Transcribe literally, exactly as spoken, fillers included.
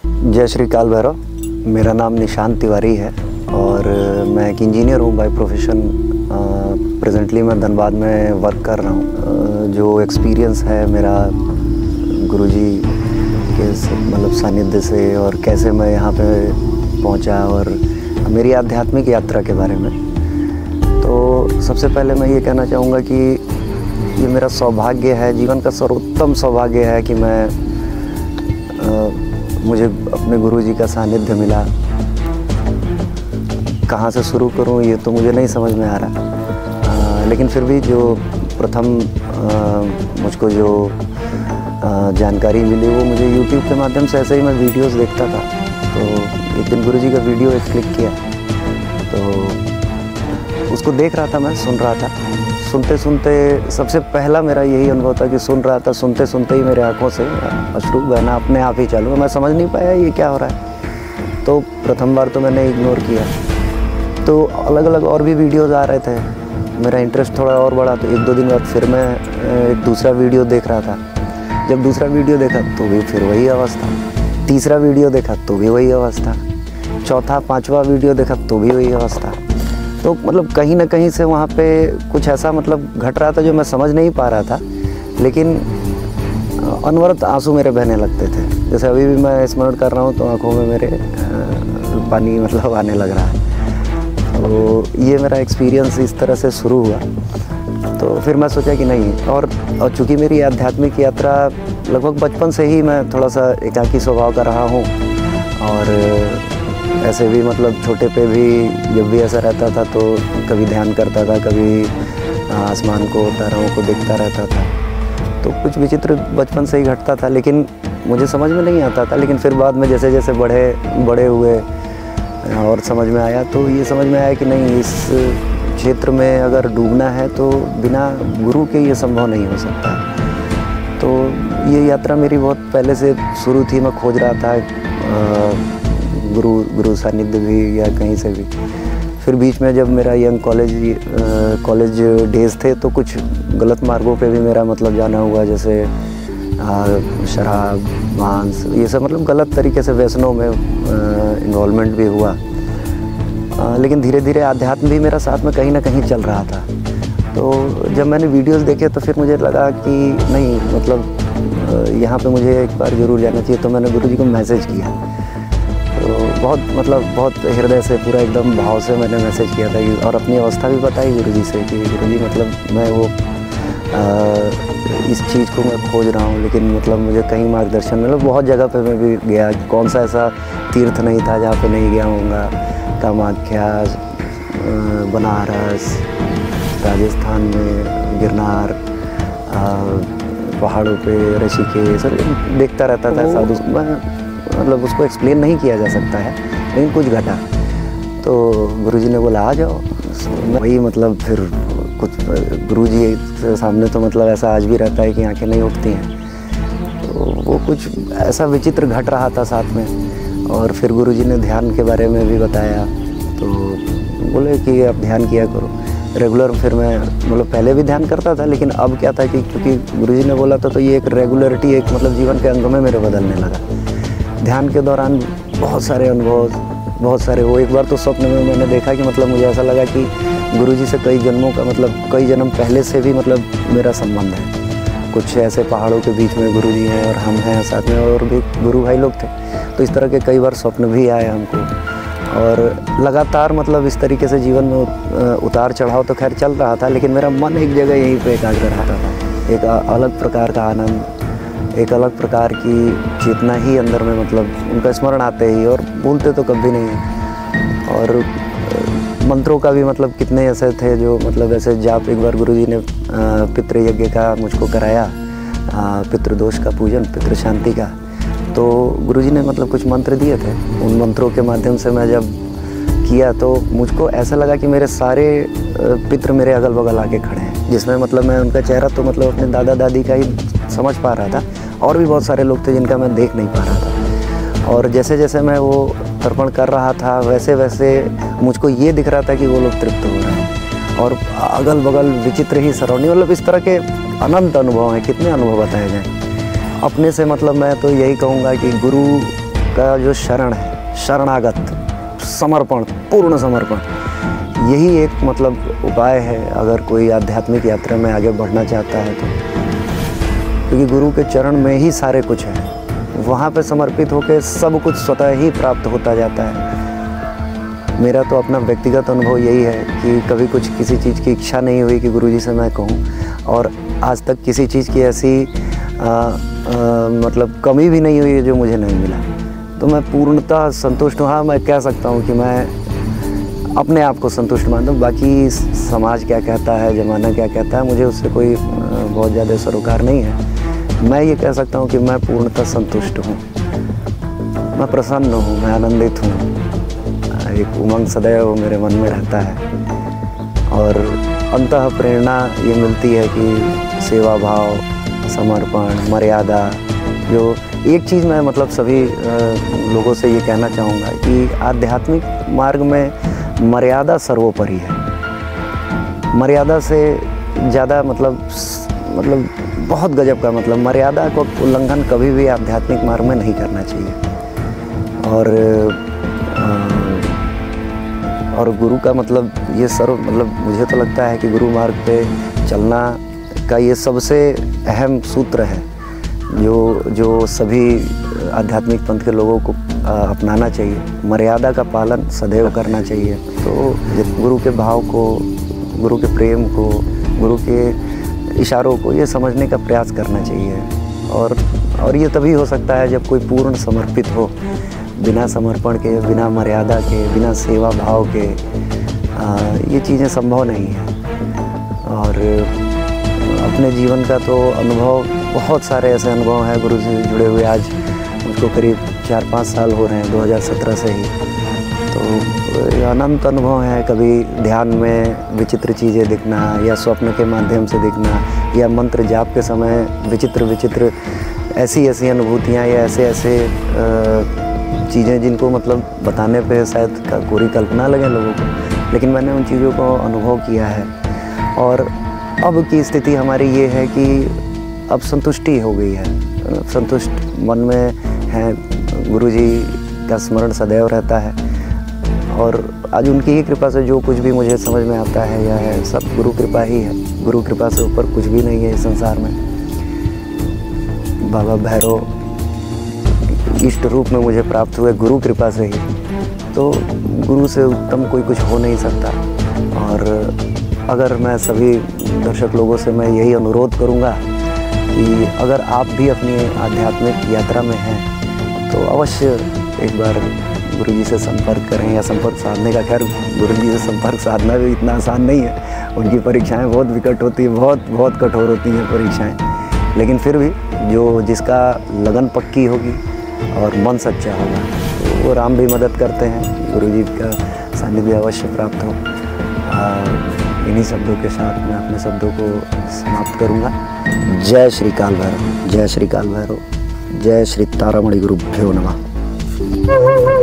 जय श्री काल भैरव। मेरा नाम निशांत तिवारी है और मैं एक इंजीनियर हूँ बाय प्रोफेशन। प्रेजेंटली मैं धनबाद में वर्क कर रहा हूँ। जो एक्सपीरियंस है मेरा गुरुजी के मतलब सानिध्य से और कैसे मैं यहाँ पे पहुँचा और मेरी आध्यात्मिक यात्रा के बारे में, तो सबसे पहले मैं ये कहना चाहूँगा कि ये मेरा सौभाग्य है, जीवन का सर्वोत्तम सौभाग्य है कि मैं आ, मुझे अपने गुरुजी का सानिध्य मिला। कहाँ से शुरू करूँ ये तो मुझे नहीं समझ में आ रहा, आ, लेकिन फिर भी जो प्रथम आ, मुझको जो आ, जानकारी मिली वो मुझे यूट्यूब के माध्यम से। ऐसे ही मैं वीडियोस देखता था, तो एक दिन गुरुजी का वीडियो एक क्लिक किया, तो उसको देख रहा था, मैं सुन रहा था। सुनते सुनते सबसे पहला मेरा यही अनुभव था कि सुन रहा था, सुनते सुनते ही मेरे आँखों से अश्रु बहना अपने आप ही चालू। मैं समझ नहीं पाया ये क्या हो रहा है। तो प्रथम बार तो मैंने इग्नोर किया, तो अलग अलग और भी वीडियोज़ आ रहे थे, मेरा इंटरेस्ट थोड़ा और बढ़ा। तो एक दो दिन बाद फिर मैं एक दूसरा वीडियो देख रहा था। जब दूसरा वीडियो देखा तो भी फिर वही अवस्था, तीसरा वीडियो देखा तो भी वही अवस्था, चौथा पाँचवा वीडियो देखा तो भी वही अवस्था। तो मतलब कहीं ना कहीं से वहाँ पे कुछ ऐसा मतलब घट रहा था जो मैं समझ नहीं पा रहा था, लेकिन अनवरत आंसू मेरे बहने लगते थे। जैसे अभी भी मैं स्मरण कर रहा हूँ तो आंखों में मेरे पानी मतलब आने लग रहा है। तो ये मेरा एक्सपीरियंस इस तरह से शुरू हुआ। तो फिर मैं सोचा कि नहीं, और और चूँकि मेरी आध्यात्मिक यात्रा लगभग बचपन से ही मैं थोड़ा सा एकाकी स्वभाव का रहा हूँ, और ऐसे भी मतलब छोटे पे भी जब भी ऐसा रहता था तो कभी ध्यान करता था, कभी आसमान को, तारों को देखता रहता था। तो कुछ विचित्र बचपन से ही घटता था, लेकिन मुझे समझ में नहीं आता था। लेकिन फिर बाद में जैसे जैसे बड़े बड़े हुए और समझ में आया, तो ये समझ में आया कि नहीं, इस क्षेत्र में अगर डूबना है तो बिना गुरु के ये संभव नहीं हो सकता। तो ये यात्रा मेरी बहुत पहले से शुरू थी। मैं खोज रहा था आ, गुरु गुरु सानिध्य भी या कहीं से भी। फिर बीच में जब मेरा यंग कॉलेज कॉलेज डेज थे तो कुछ गलत मार्गों पे भी मेरा मतलब जाना हुआ, जैसे आ, शराब, मांस, ये सब मतलब गलत तरीके से व्यसनों में इन्वॉल्वमेंट भी हुआ। आ, लेकिन धीरे धीरे आध्यात्म भी मेरा साथ में कहीं ना कहीं चल रहा था। तो जब मैंने वीडियोस देखे तो फिर मुझे लगा कि नहीं, मतलब यहाँ पे मुझे एक बार ज़रूर जाना चाहिए। तो मैंने गुरुजी को मैसेज किया, तो बहुत मतलब बहुत हृदय से, पूरा एकदम भाव से मैंने मैसेज किया था कि, और अपनी अवस्था भी बताई गुरुजी से कि गुरुजी मतलब मैं वो आ, इस चीज़ को मैं खोज रहा हूँ, लेकिन मतलब मुझे कहीं मार्गदर्शन मतलब बहुत जगह पे मैं भी गया। कौन सा ऐसा तीर्थ नहीं था जहाँ पे नहीं गया होऊंगा। कामाख्या, बनारस, राजस्थान में गिरनार, पहाड़ों पे ऋषिकेश, देखता रहता था साधु। मतलब उसको एक्सप्लेन नहीं किया जा सकता है, लेकिन कुछ घटा। तो गुरुजी ने बोला आ जाओ। वही मतलब फिर कुछ गुरुजी के सामने तो मतलब ऐसा आज भी रहता है कि आंखें नहीं उठती हैं। तो वो कुछ ऐसा विचित्र घट रहा था साथ में। और फिर गुरुजी ने ध्यान के बारे में भी बताया, तो बोले कि आप ध्यान किया करो रेगुलर। फिर मैं मतलब पहले भी ध्यान करता था, लेकिन अब क्या था कि क्योंकि गुरुजी ने बोला था, तो ये एक रेगुलरिटी, एक मतलब जीवन के अंग में मेरे बदलने लगा। ध्यान के दौरान बहुत सारे अनुभव, बहुत सारे वो एक बार तो स्वप्न में मैंने देखा कि मतलब मुझे ऐसा लगा कि गुरुजी से कई जन्मों का मतलब कई जन्म पहले से भी मतलब मेरा संबंध है। कुछ ऐसे पहाड़ों के बीच में गुरुजी हैं और हम हैं साथ में, और भी गुरु भाई लोग थे। तो इस तरह के कई बार स्वप्न भी आए हमको, और लगातार मतलब इस तरीके से जीवन में उतार चढ़ाव तो खैर चल रहा था, लेकिन मेरा मन एक जगह यहीं पे एकाग्र रहता था। एक अलग प्रकार का आनंद, एक अलग प्रकार की चेतना ही अंदर में, मतलब उनका स्मरण आते ही, और भूलते तो कभी नहीं है। और मंत्रों का भी मतलब कितने ऐसे थे जो मतलब ऐसे जाप। एक बार गुरुजी ने पितृ यज्ञ का मुझको कराया, पितृदोष का पूजन, पितृ शांति का। तो गुरुजी ने मतलब कुछ मंत्र दिए थे, उन मंत्रों के माध्यम से मैं जब किया तो मुझको ऐसा लगा कि मेरे सारे पितृ मेरे अगल बगल आके खड़े हैं, जिसमें मतलब मैं उनका चेहरा तो मतलब अपने दादा दादी का ही समझ पा रहा था, और भी बहुत सारे लोग थे जिनका मैं देख नहीं पा रहा था। और जैसे जैसे मैं वो तर्पण कर रहा था, वैसे वैसे मुझको ये दिख रहा था कि वो लोग तृप्त हो रहे हैं, और अगल बगल विचित्र ही सराउंडिंग। मतलब इस तरह के अनंत अनुभव हैं, कितने अनुभव बताए जाएँ अपने से। मतलब मैं तो यही कहूँगा कि गुरु का जो शरण है, शरणागत, समर्पण, पूर्ण समर्पण, यही एक मतलब उपाय है अगर कोई आध्यात्मिक यात्रा में आगे बढ़ना चाहता है तो। क्योंकि गुरु के चरण में ही सारे कुछ है, वहाँ पे समर्पित होकर सब कुछ स्वतः ही प्राप्त होता जाता है। मेरा तो अपना व्यक्तिगत अनुभव यही है कि कभी कुछ किसी चीज़ की इच्छा नहीं हुई कि गुरुजी से मैं कहूँ, और आज तक किसी चीज़ की ऐसी आ, आ, मतलब कमी भी नहीं हुई है जो मुझे नहीं मिला। तो मैं पूर्णतः संतुष्ट हूँ। हाँ, मैं कह सकता हूँ कि मैं अपने आप को संतुष्ट मानता हूँ, बाकी समाज क्या कहता है, ज़माना क्या कहता है, मुझे उससे कोई बहुत ज़्यादा सरोकार नहीं है। मैं ये कह सकता हूँ कि मैं पूर्णतः संतुष्ट हूँ, मैं प्रसन्न हूँ, मैं आनंदित हूँ। एक उमंग सदैव मेरे मन में रहता है, और अंततः प्रेरणा ये मिलती है कि सेवा भाव, समर्पण, मर्यादा। जो एक चीज़ मैं मतलब सभी लोगों से ये कहना चाहूँगा कि आध्यात्मिक मार्ग में मर्यादा सर्वोपरि है। मर्यादा से ज़्यादा मतलब मतलब बहुत गजब का मतलब मर्यादा को उल्लंघन कभी भी आध्यात्मिक मार्ग में नहीं करना चाहिए। और और गुरु का मतलब ये सर्व मतलब मुझे तो लगता है कि गुरु मार्ग पे चलना का ये सबसे अहम सूत्र है जो जो सभी आध्यात्मिक पंथ के लोगों को अपनाना चाहिए। मर्यादा का पालन सदैव करना चाहिए। तो गुरु के भाव को, गुरु के प्रेम को, गुरु के इशारों को ये समझने का प्रयास करना चाहिए। और और ये तभी हो सकता है जब कोई पूर्ण समर्पित हो, बिना समर्पण के, बिना मर्यादा के, बिना सेवा भाव के आ, ये चीज़ें संभव नहीं है। और अपने जीवन का तो अनुभव, बहुत सारे ऐसे अनुभव हैं गुरु से जुड़े हुए। आज मुझको करीब चार पाँच साल हो रहे हैं, दो हज़ार सत्रह से ही। तो अनंत अनुभव है। कभी ध्यान में विचित्र चीज़ें दिखना, या स्वप्न के माध्यम से दिखना, या मंत्र जाप के समय विचित्र विचित्र ऐसी ऐसी अनुभूतियाँ या ऐसे ऐसे चीज़ें जिनको मतलब बताने पे शायद पूरी कल्पना लगे लोगों को, लेकिन मैंने उन चीज़ों को अनुभव किया है। और अब की स्थिति हमारी ये है कि अब संतुष्टि हो गई है, संतुष्ट मन में है। गुरुजी का स्मरण सदैव रहता है, और आज उनकी ही कृपा से जो कुछ भी मुझे समझ में आता है या है, सब गुरु कृपा ही है। गुरु कृपा से ऊपर कुछ भी नहीं है इस संसार में। बाबा भैरव इष्ट रूप में मुझे प्राप्त हुए गुरु कृपा से ही, तो गुरु से उत्तम कोई कुछ हो नहीं सकता। और अगर मैं सभी दर्शक लोगों से मैं यही अनुरोध करूंगा कि अगर आप भी अपनी आध्यात्मिक यात्रा में हैं तो अवश्य एक बार गुरुजी से संपर्क करें, या संपर्क साधने का, खैर गुरुजी से संपर्क साधना भी इतना आसान नहीं है। उनकी परीक्षाएं बहुत विकट होती हैं, बहुत बहुत कठोर होती हैं परीक्षाएं, लेकिन फिर भी जो जिसका लगन पक्की होगी और मन सच्चा होगा तो वो राम भी मदद करते हैं। गुरुजी का सानिध्य अवश्य प्राप्त हो। इन्हीं शब्दों के साथ मैं अपने शब्दों को समाप्त करूंगा। जय श्री काल भैरव, जय श्री काल भैरव, जय श्री तारामणि गुरुभ्यो नमः।